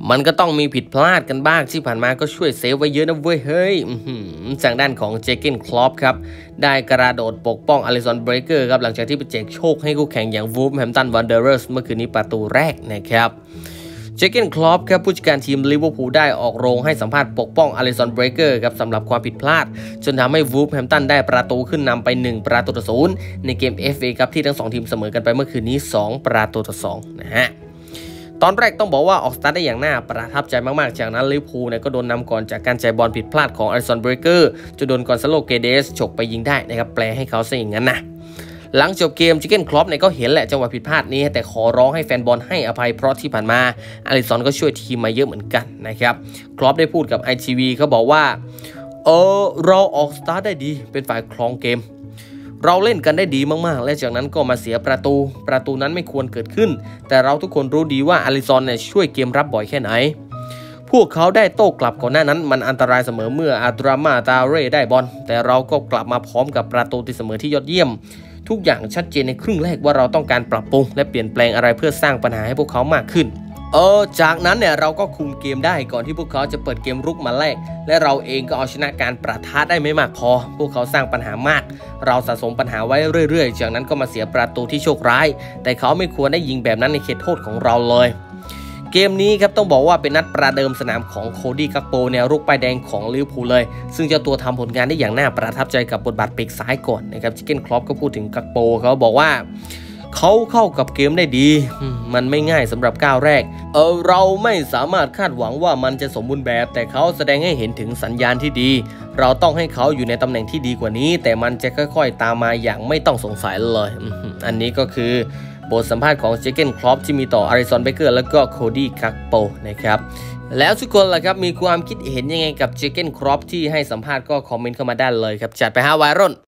มันก็ต้องมีผิดพลาดกันบ้างที่ผ่านมาก็ช่วยเซฟไว้เยอะนะเว้ยเฮ้ยทางด้านของเจเกนคลอปครับได้กระโดดปกป้องอลิสันเบรเกอร์ครับหลังจากที่ไปแจกโชคให้คู่แข่งอย่างวูฟแฮมตันวันเดอร์เรสเมื่อคืนนี้ประตูแรกนะครับเจเกนคลอปครับผู้จัดการทีมลิเวอร์พูลได้ออกโรงให้สัมภาษณ์ปกป้องอลิสันเบรเกอร์ครับสำหรับความผิดพลาดจนทำให้วูฟแฮมตันได้ประตูขึ้นนำไป1-0ในเกม FA ครับที่ทั้ง2ทีมเสมอกันไปเมื่อคืนนี้2-2นะฮะตอนแรกต้องบอกว่าออกสตาร์ทได้อย่างน่าประทับใจมากๆจากนั้นลิเวอร์พูลก็โดนนำก่อนจากการจ่ายบอลผิดพลาดของอลิสันเบรเกอร์จนโดนกอนซาโลเกเดสฉกไปยิงได้นะครับแปลให้เขาซะอย่างนั้นนะหลังจบเกมจิเก้นคลอปก็เห็นแหละจังหวะผิดพลาดนี้แต่ขอร้องให้แฟนบอลให้อภัยเพราะที่ผ่านมาอลิสันก็ช่วยทีมมาเยอะเหมือนกันนะครับคลอปได้พูดกับ ITV เขาบอกว่าเราออกสตาร์ทได้ดีเป็นฝ่ายครองเกมเราเล่นกันได้ดีมากๆและจากนั้นก็มาเสียประตูนั้นไม่ควรเกิดขึ้นแต่เราทุกคนรู้ดีว่าอลิสันช่วยเกมรับบ่อยแค่ไหนพวกเขาได้โต้กลับก่อนหน้านั้นมันอันตรายเสมอเมื่ออาดรามาตาเร่ได้บอลแต่เราก็กลับมาพร้อมกับประตูตีเสมอที่ยอดเยี่ยมทุกอย่างชัดเจนในครึ่งแรกว่าเราต้องการปรับปรุงและเปลี่ยนแปลงอะไรเพื่อสร้างปัญหาให้พวกเขามากขึ้นจากนั้นเราก็คุมเกมได้ก่อนที่พวกเขาจะเปิดเกมรุกมาแรกและเราเองก็เอาชนะการประทะได้ไม่มากพอพวกเขาสร้างปัญหามากเราสะสมปัญหาไว้เรื่อยๆจากนั้นก็มาเสียประตูที่โชคร้ายแต่เขาไม่ควรได้ยิงแบบนั้นในเขตโทษของเราเลยเกมนี้ครับต้องบอกว่าเป็นนัดประเดิมสนามของโคดี้กักโปแนวรุกป้ายแดงของลิเวอร์พูลเลยซึ่งเจ้าตัวทำผลงานได้อย่างน่าประทับใจกับบทบาทปีกซ้ายก่อนนะครับจิเก้นคลอปก็พูดถึงกักโปเขาบอกว่าเขาเข้ากับเกมได้ดีมันไม่ง่ายสำหรับก้าวแรกเราไม่สามารถคาดหวังว่ามันจะสมบูรณ์แบบแต่เขาแสดงให้เห็นถึงสัญญาณที่ดีเราต้องให้เขาอยู่ในตำแหน่งที่ดีกว่านี้แต่มันจะค่อยๆตามมาอย่างไม่ต้องสงสัยเลยอันนี้ก็คือบทสัมภาษณ์ของเจเกนคลอปที่มีต่ออลิสันเบเกอร์แล้วก็โคดี้กักโปนะครับแล้วทุกคนล่ะครับมีความคิดเห็นยังไงกับเจเกนคลอปที่ให้สัมภาษณ์ก็คอมเมนต์เข้ามาได้เลยครับจัดไปฮะวายรุ่น